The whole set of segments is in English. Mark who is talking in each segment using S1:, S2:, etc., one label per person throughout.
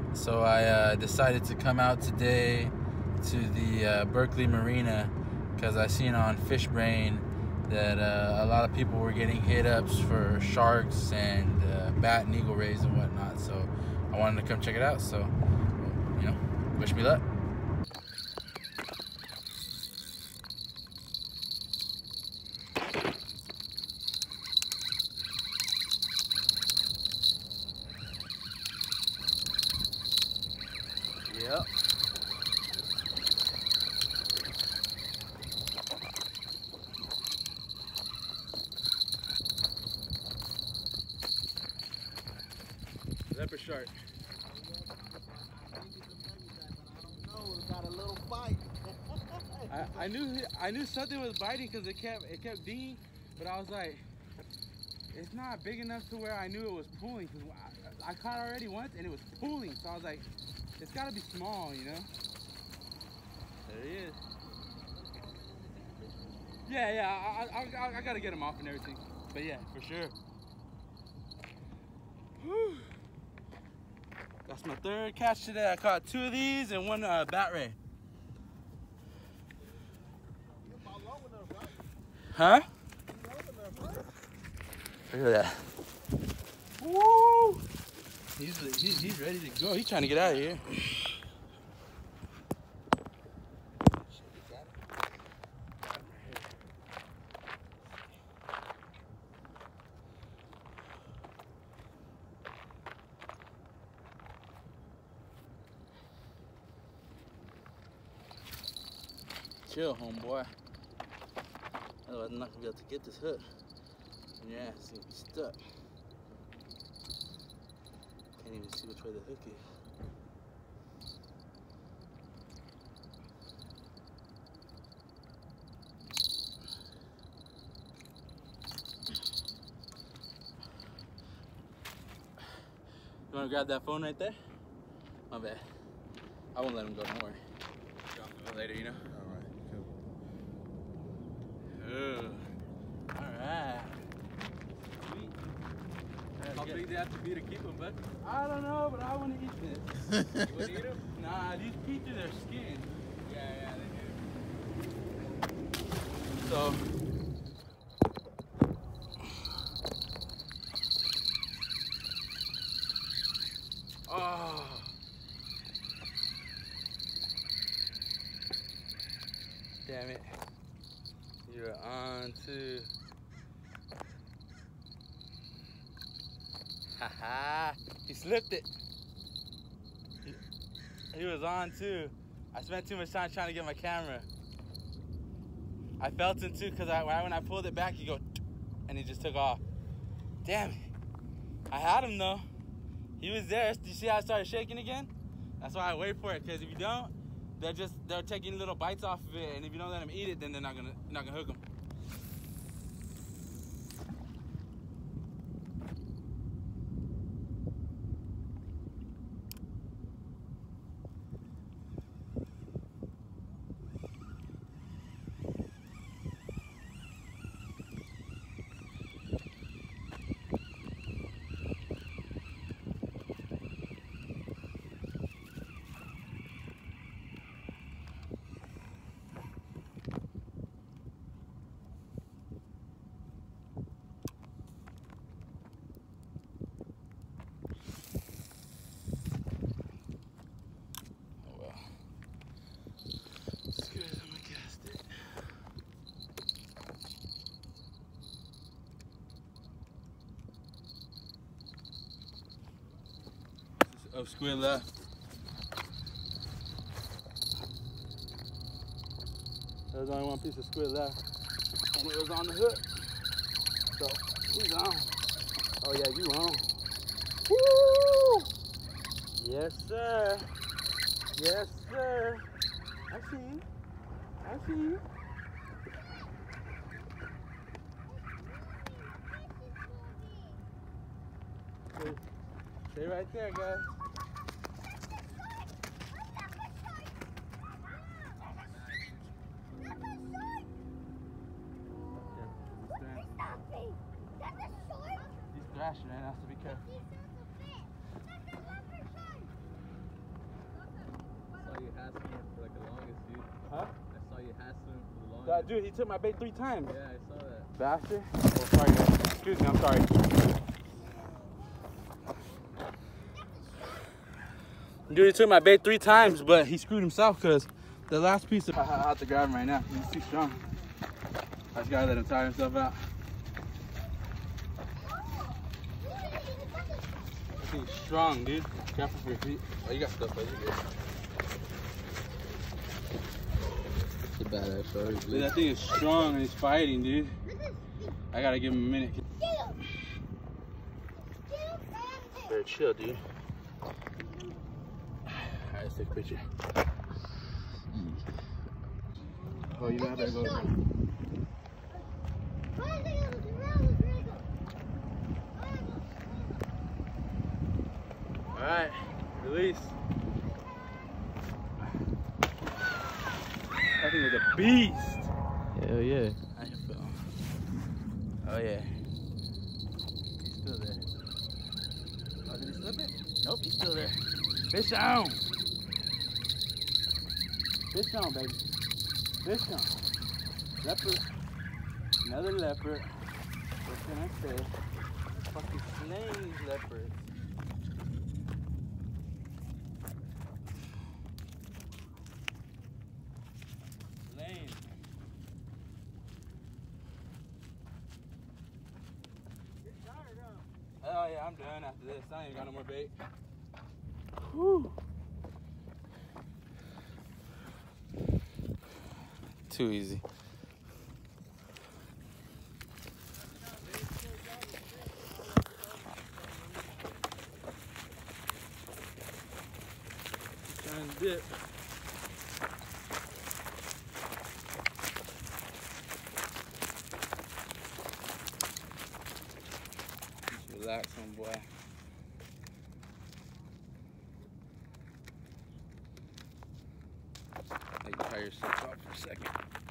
S1: So I decided to come out today to the Berkeley Marina because I seen on Fishbrain that a lot of people were getting hit ups for sharks and bat and eagle rays and whatnot. So I wanted to come check it out. So, you know, wish me luck. Yep. Leopard shark.
S2: Got a little bite.
S1: I knew something was biting because it kept dinging, but I was like, it's not big enough to where I knew it was pulling. Cause I caught it already once and it was pulling, so I was like, it's got to be small, you know. There he is. Yeah, I gotta get him off and everything, but yeah, for sure. Whew. That's my third catch today. I caught 2 of these and 1 bat ray. Huh? Look at that. Woo! He's ready to go. He's trying to get out of here. Chill, homeboy. Otherwise, I'm not gonna be able to get this hook. And your ass is gonna be stuck. Can't even see which way the hook is. You wanna grab that phone right there? My bad. I won't let him go, don't worry. Later, you know? Alright, cool. Alright.
S3: How big do they have to be to keep them, bud?
S1: I don't know, but I want to eat this.
S3: You want to eat them?
S1: Nah, these pee through their skin.
S3: Yeah, they do.
S1: So, oh. Damn it. You're on too. Haha, he slipped it. He was on too. I spent too much time trying to get my camera. I felt him too because when I pulled it back, he go, and he just took off. Damn it. I had him though. He was there. Do you see how I started shaking again? That's why I wait for it, because if you don't, they're taking little bites off of it, and if you don't let them eat it, then they're not gonna hook them. Oh, squid left. There's only 1 piece of squid left, and it was on the hook. So he's on. Oh yeah, you on. Woo! Yes, sir. Yes, sir. I see you. I see you. Stay right there, guys. He's thrashing, man. Has to be careful. Dude, he took my bait 3 times.
S3: Yeah, I saw that.
S1: Bastard. Oh, sorry, guys. Excuse me, I'm sorry. Dude, he took my bait 3 times, but he screwed himself because the last piece of... I have to grab him right now. He's too strong. I just gotta let him tire himself out. He's strong, dude. Careful for your feet. Oh, you got stuff, buddy.
S3: It's a badass shark.
S1: Dude, that thing is strong and he's fighting, dude. I gotta give him a minute. Better chill, dude. Alright, let's take a picture. Oh, you know I better go to bed. Alright, release. That thing is a beast.
S3: Hell yeah.
S1: I can feel him. Oh yeah. He's still there. Oh, did he slip it? Nope, he's still there. Fish on. Fish on, baby. Fish on. Leopard. Another leopard. What can I say? Fucking slaying these leopards. Slaying. Oh yeah, I'm done after this. I ain't got no more bait. Whew. Too easy. Trying to dip. Just relax, homeboy. Let you tire yourself out for a second.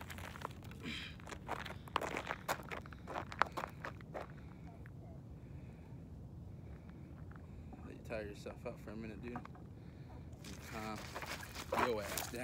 S1: Let you tire yourself out for a minute, dude. Calm your ass down.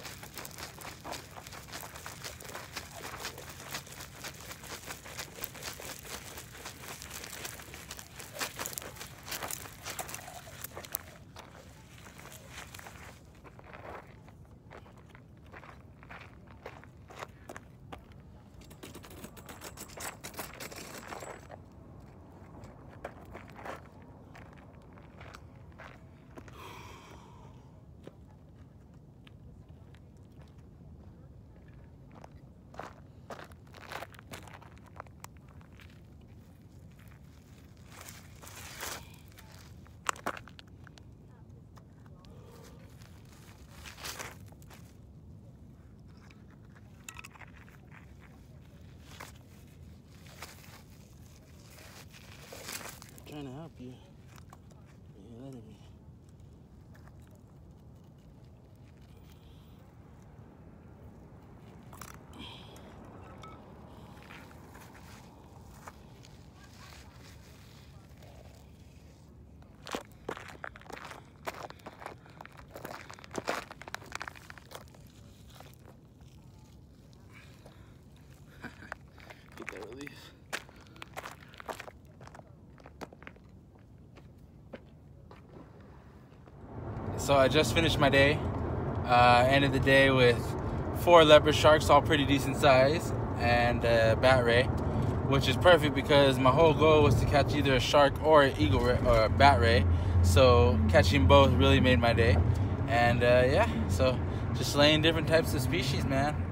S1: Trying to help you. You're letting me. Get that release. So I just finished my day. Ended the day with 4 leopard sharks, all pretty decent size, and a bat ray, which is perfect because my whole goal was to catch either a shark or an eagle ray, or a bat ray. So catching both really made my day. And yeah, so just slaying different types of species, man.